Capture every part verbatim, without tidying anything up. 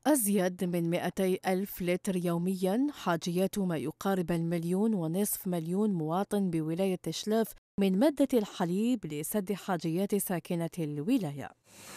أزيد من مئتي ألف لتر يومياً، حاجيات ما يقارب المليون ونصف مليون مواطن بولاية شلاف من مادة الحليب لسد حاجيات ساكنة الولاية.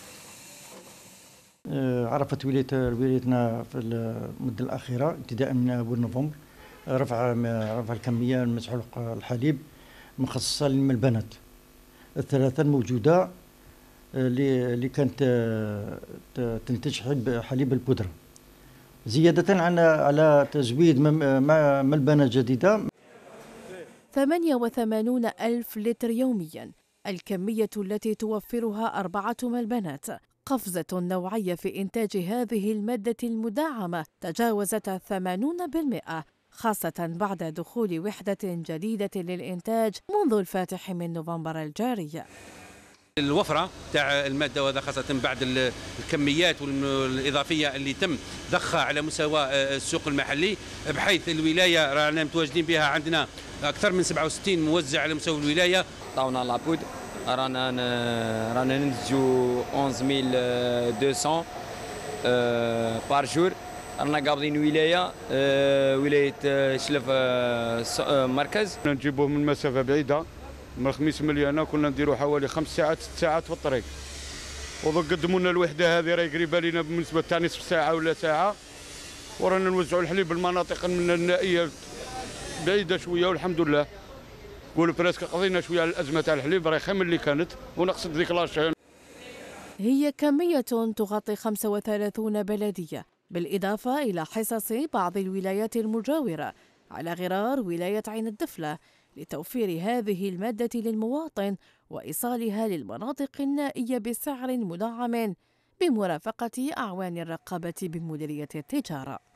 عرفت ولايتنا في المدة الأخيرة ابتداء من أول نوفمبر رفع رفع الكمية المسحوق الحليب مخصصة للملبنات الثلاثة الموجودة اللي كانت تنتج حليب البودرة، زيادة على على تزويد ملبنة جديدة. ثمانية وثمانين ألف لتر يومياً، الكمية التي توفرها أربعة ملبنات. قفزة نوعية في إنتاج هذه المادة المدعمة تجاوزت ثمانين بالمئة، خاصة بعد دخول وحدة جديدة للإنتاج منذ الفاتح من نوفمبر الجاري. الوفرة تاع المادة وهذا خاصة بعد الكميات الإضافية اللي تم ضخها على مستوى السوق المحلي، بحيث الولاية رانا متواجدين بها، عندنا أكثر من سبعة وستين موزع على مستوى الولاية. طاونا لابود رانا رانا ننتجو أحد عشر مئتين بار جور. رانا قابضين ولاية ولاية شلف مركز، نجيبوه من مسافة بعيدة من الخميس مليانة، كنا نديروا حوالي خمس ساعات ست ساعات في الطريق، وضو قدموا لنا الوحدة هذه راهي قريبة لنا بالنسبة تاع نصف ساعة ولا ساعة، ورانا نوزعوا الحليب بالمناطق من النائية بعيدة شوية، والحمد لله قولوا براسك قضينا شوية على الأزمة تاع الحليب راهي خير من اللي كانت، ونقصد ذيك لاشين. هي كمية تغطي خمسة وثلاثين بلدية، بالإضافة إلى حصص بعض الولايات المجاورة على غرار ولاية عين الدفلة لتوفير هذه المادة للمواطن وإيصالها للمناطق النائية بسعر مدعم بمرافقة أعوان الرقابة بمديرية التجارة.